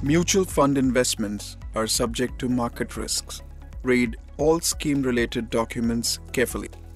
Mutual fund investments are subject to market risks. Read all scheme-related documents carefully.